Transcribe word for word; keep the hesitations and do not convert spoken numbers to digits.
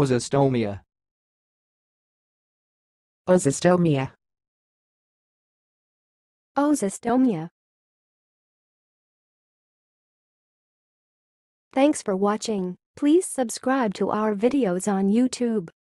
Ozostomia. Ozostomia. Ozostomia. Thanks for watching. Please subscribe to our videos on YouTube.